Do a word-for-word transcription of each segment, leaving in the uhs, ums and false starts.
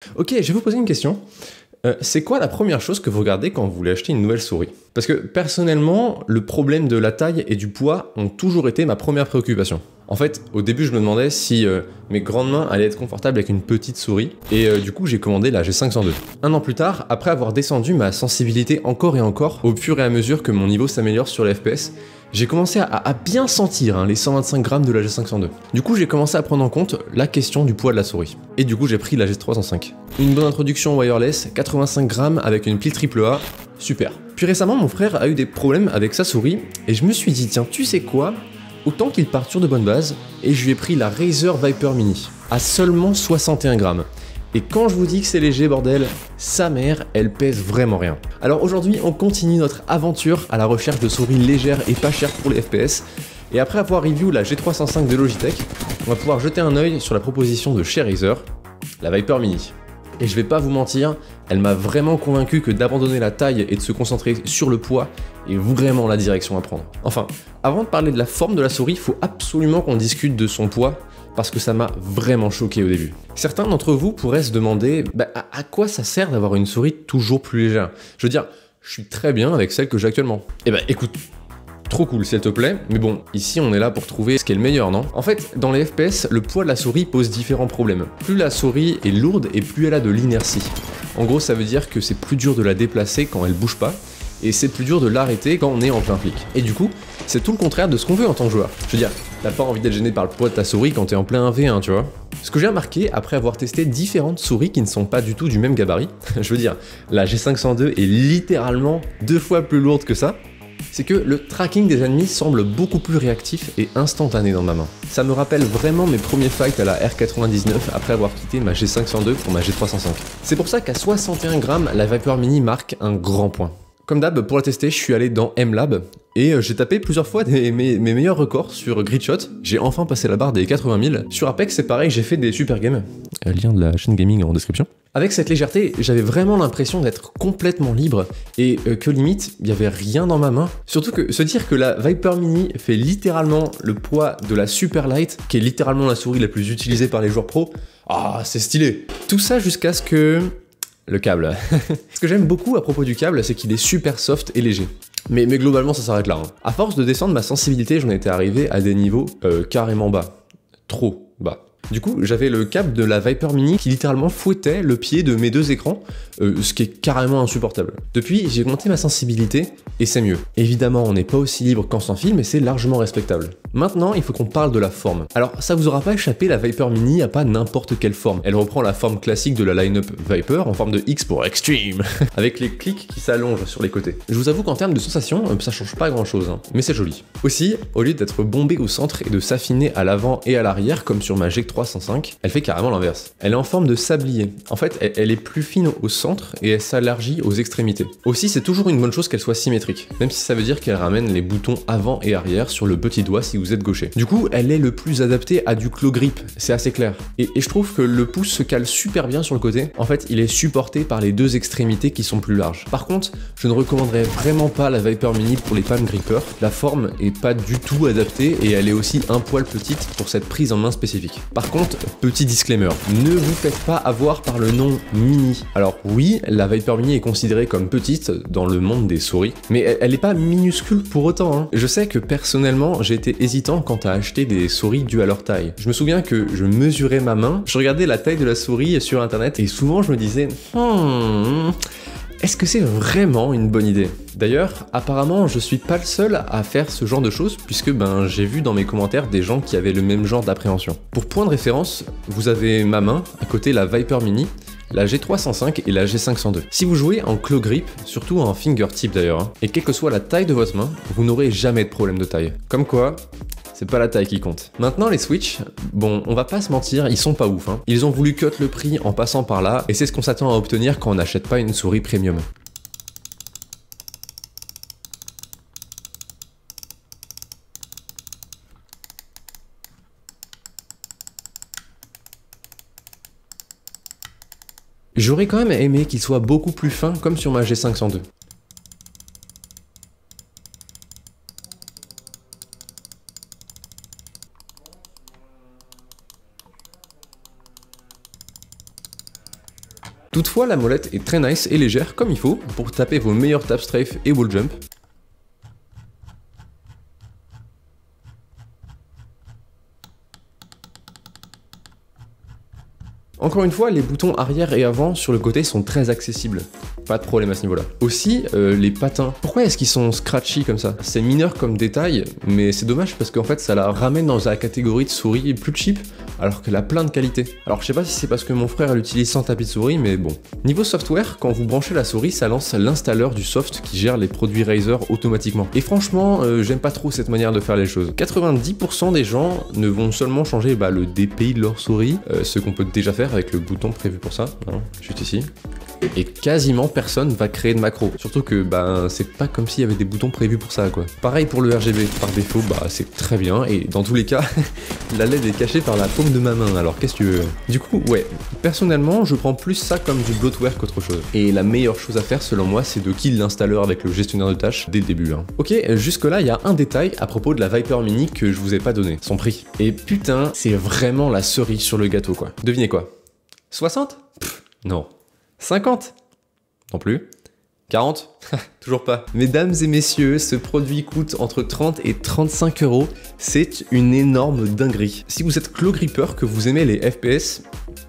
Ok, je vais vous poser une question. Euh, c'est quoi la première chose que vous regardez quand vous voulez acheter une nouvelle souris? Parce que personnellement, le problème de la taille et du poids ont toujours été ma première préoccupation. En fait, au début, je me demandais si euh, mes grandes mains allaient être confortables avec une petite souris, et euh, du coup, j'ai commandé la G cinq cent deux. Un an plus tard, après avoir descendu ma sensibilité encore et encore, au fur et à mesure que mon niveau s'améliore sur les F P S, j'ai commencé à, à bien sentir hein, les cent vingt-cinq grammes de la G cinq cent deux. Du coup, j'ai commencé à prendre en compte la question du poids de la souris. Et du coup, j'ai pris la G trois cent cinq. Une bonne introduction wireless, quatre-vingt-cinq grammes avec une pile triple A, super. Puis récemment, mon frère a eu des problèmes avec sa souris, et je me suis dit, tiens, tu sais quoi? Autant qu'il parte sur de bonnes bases, et je lui ai pris la Razer Viper Mini, à seulement soixante et un grammes. Et quand je vous dis que c'est léger, bordel, sa mère, elle pèse vraiment rien. Alors aujourd'hui, on continue notre aventure à la recherche de souris légères et pas chères pour les F P S. Et après avoir review la G trois cent cinq de Logitech, on va pouvoir jeter un œil sur la proposition de chez Razer, la Viper Mini. Et je vais pas vous mentir, elle m'a vraiment convaincu que d'abandonner la taille et de se concentrer sur le poids est vraiment la direction à prendre. Enfin, avant de parler de la forme de la souris, il faut absolument qu'on discute de son poids, parce que ça m'a vraiment choqué au début. Certains d'entre vous pourraient se demander bah, à, à quoi ça sert d'avoir une souris toujours plus légère. Je veux dire, je suis très bien avec celle que j'ai actuellement. Eh bah écoute, trop cool s'il te plaît, mais bon, ici on est là pour trouver ce qui est le meilleur, non? En fait, dans les F P S, le poids de la souris pose différents problèmes. Plus la souris est lourde et plus elle a de l'inertie. En gros, ça veut dire que c'est plus dur de la déplacer quand elle bouge pas, et c'est plus dur de l'arrêter quand on est en plein flic. Et du coup, c'est tout le contraire de ce qu'on veut en tant que joueur. Je veux dire, t'as pas envie d'être gêné par le poids de ta souris quand t'es en plein un v un, tu vois. Ce que j'ai remarqué après avoir testé différentes souris qui ne sont pas du tout du même gabarit, je veux dire, la G cinq cent deux est littéralement deux fois plus lourde que ça, c'est que le tracking des ennemis semble beaucoup plus réactif et instantané dans ma main. Ça me rappelle vraiment mes premiers fights à la R quatre-vingt-dix-neuf après avoir quitté ma G cinq cent deux pour ma G trois cent cinq. C'est pour ça qu'à soixante et un grammes, la Viper Mini marque un grand point. Comme d'hab, pour la tester, je suis allé dans M-Lab et j'ai tapé plusieurs fois des, mes, mes meilleurs records sur Gridshot. J'ai enfin passé la barre des quatre-vingt mille. Sur Apex, c'est pareil, j'ai fait des super games. Euh, lien de la chaîne gaming en description. Avec cette légèreté, j'avais vraiment l'impression d'être complètement libre et euh, que limite, il n'y avait rien dans ma main. Surtout que se dire que la Viper Mini fait littéralement le poids de la Super Light, qui est littéralement la souris la plus utilisée par les joueurs pro, ah, c'est stylé. Tout ça jusqu'à ce que... le câble. Ce que j'aime beaucoup à propos du câble, c'est qu'il est super soft et léger. Mais, mais globalement, ça s'arrête là. Hein. À force de descendre ma sensibilité, j'en étais arrivé à des niveaux euh, carrément bas. Trop bas. Du coup, j'avais le câble de la Viper Mini qui littéralement fouettait le pied de mes deux écrans, euh, ce qui est carrément insupportable. Depuis, j'ai augmenté ma sensibilité et c'est mieux. Évidemment, on n'est pas aussi libre qu'en sans fil, mais c'est largement respectable. Maintenant, il faut qu'on parle de la forme. Alors, ça vous aura pas échappé, la Viper Mini a pas n'importe quelle forme. Elle reprend la forme classique de la line-up Viper en forme de X pour Extreme, avec les clics qui s'allongent sur les côtés. Je vous avoue qu'en termes de sensation, ça change pas grand-chose, hein, mais c'est joli. Aussi, au lieu d'être bombée au centre et de s'affiner à l'avant et à l'arrière, comme sur ma G trois cent cinq, elle fait carrément l'inverse. Elle est en forme de sablier. En fait, elle, elle est plus fine au centre et elle s'élargit aux extrémités. Aussi, c'est toujours une bonne chose qu'elle soit symétrique, même si ça veut dire qu'elle ramène les boutons avant et arrière sur le petit doigt si vous êtes gaucher. Du coup, elle est le plus adaptée à du claw grip, c'est assez clair. Et, et je trouve que le pouce se cale super bien sur le côté. En fait, il est supporté par les deux extrémités qui sont plus larges. Par contre, je ne recommanderais vraiment pas la Viper Mini pour les palm grippers. La forme est pas du tout adaptée et elle est aussi un poil petite pour cette prise en main spécifique. Par contre, petit disclaimer, ne vous faites pas avoir par le nom Mini. Alors oui, la Viper Mini est considérée comme petite dans le monde des souris, mais elle n'est pas minuscule pour autant. Hein. Je sais que personnellement, j'ai été hésitant quant à acheter des souris dues à leur taille. Je me souviens que je mesurais ma main, je regardais la taille de la souris sur internet et souvent je me disais hmm, est-ce que c'est vraiment une bonne idée? D'ailleurs, apparemment, je suis pas le seul à faire ce genre de choses, puisque ben, j'ai vu dans mes commentaires des gens qui avaient le même genre d'appréhension. Pour point de référence, vous avez ma main, à côté la Viper Mini, la G trois cent cinq et la G cinq cent deux. Si vous jouez en claw grip, surtout en fingertip d'ailleurs, hein, et quelle que soit la taille de votre main, vous n'aurez jamais de problème de taille. Comme quoi, c'est pas la taille qui compte. Maintenant les Switch, bon, on va pas se mentir, ils sont pas ouf. Hein. Ils ont voulu cut le prix en passant par là, et c'est ce qu'on s'attend à obtenir quand on n'achète pas une souris premium. J'aurais quand même aimé qu'il soit beaucoup plus fin comme sur ma G cinq cent deux. Toutefois, la molette est très nice et légère comme il faut pour taper vos meilleurs tap strafe et wall jump. Encore une fois, les boutons arrière et avant sur le côté sont très accessibles. Pas de problème à ce niveau-là. Aussi, euh, les patins. Pourquoi est-ce qu'ils sont scratchy comme ça? C'est mineur comme détail, mais c'est dommage parce qu'en fait, ça la ramène dans la catégorie de souris plus cheap, alors qu'elle a plein de qualités. Alors je sais pas si c'est parce que mon frère l'utilise sans tapis de souris, mais bon. Niveau software, quand vous branchez la souris, ça lance l'installeur du soft qui gère les produits Razer automatiquement. Et franchement, euh, j'aime pas trop cette manière de faire les choses. quatre-vingt-dix pour cent des gens ne vont seulement changer bah, le D P I de leur souris, euh, ce qu'on peut déjà faire avec le bouton prévu pour ça, hein, juste ici. Et quasiment personne va créer de macro. Surtout que bah, c'est pas comme s'il y avait des boutons prévus pour ça quoi. Pareil pour le R G B, par défaut bah c'est très bien et dans tous les cas la L E D est cachée par la paume de ma main, alors qu'est-ce que tu veux. Du coup ouais, personnellement je prends plus ça comme du bloatware qu'autre chose. Et la meilleure chose à faire selon moi c'est de kill l'installeur avec le gestionnaire de tâches dès le début. Hein. Ok, jusque là il y a un détail à propos de la Viper Mini que je vous ai pas donné, son prix. Et putain c'est vraiment la cerise sur le gâteau quoi. Devinez quoi? soixante? Pff, non. cinquante? Non plus. quarante? Toujours pas. Mesdames et messieurs, ce produit coûte entre trente et trente-cinq euros. C'est une énorme dinguerie. Si vous êtes Claw Gripper, que vous aimez les F P S,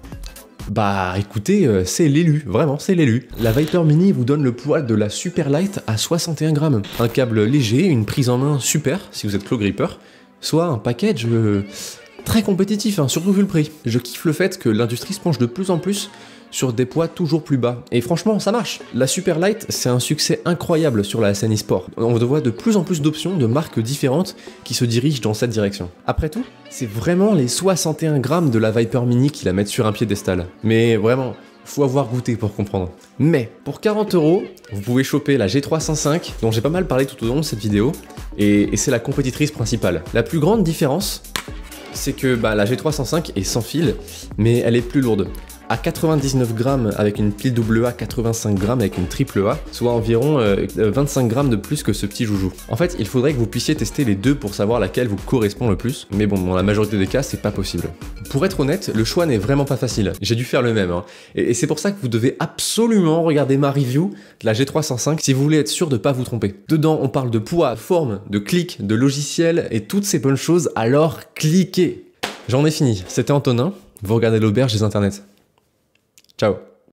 bah écoutez, euh, c'est l'élu, vraiment c'est l'élu. La Viper Mini vous donne le poids de la Super Light à soixante et un grammes. Un câble léger, une prise en main super si vous êtes Claw Gripper, soit un package euh, très compétitif, hein, surtout vu le prix. Je kiffe le fait que l'industrie se penche de plus en plus sur des poids toujours plus bas. Et franchement, ça marche. La Super Light, c'est un succès incroyable sur la scène e-sport. On voit de plus en plus d'options de marques différentes qui se dirigent dans cette direction. Après tout, c'est vraiment les soixante et un grammes de la Viper Mini qui la mettent sur un piédestal. Mais vraiment, faut avoir goûté pour comprendre. Mais pour quarante euros, vous pouvez choper la G trois cent cinq, dont j'ai pas mal parlé tout au long de cette vidéo, et, et c'est la compétitrice principale. La plus grande différence, c'est que bah, la G trois cent cinq est sans fil, mais elle est plus lourde. À quatre-vingt-dix-neuf grammes avec une pile double A, quatre-vingt-cinq grammes avec une triple A, soit environ euh, vingt-cinq grammes de plus que ce petit joujou. En fait, il faudrait que vous puissiez tester les deux pour savoir laquelle vous correspond le plus, mais bon, dans la majorité des cas, c'est pas possible. Pour être honnête, le choix n'est vraiment pas facile. J'ai dû faire le même, hein. Et, et c'est pour ça que vous devez absolument regarder ma review de la G trois cent cinq si vous voulez être sûr de pas vous tromper. Dedans, on parle de poids, de forme, de clics, de logiciels et toutes ces bonnes choses, alors cliquez. J'en ai fini. C'était Antonin, vous regardez l'auberge des internets. Ciao.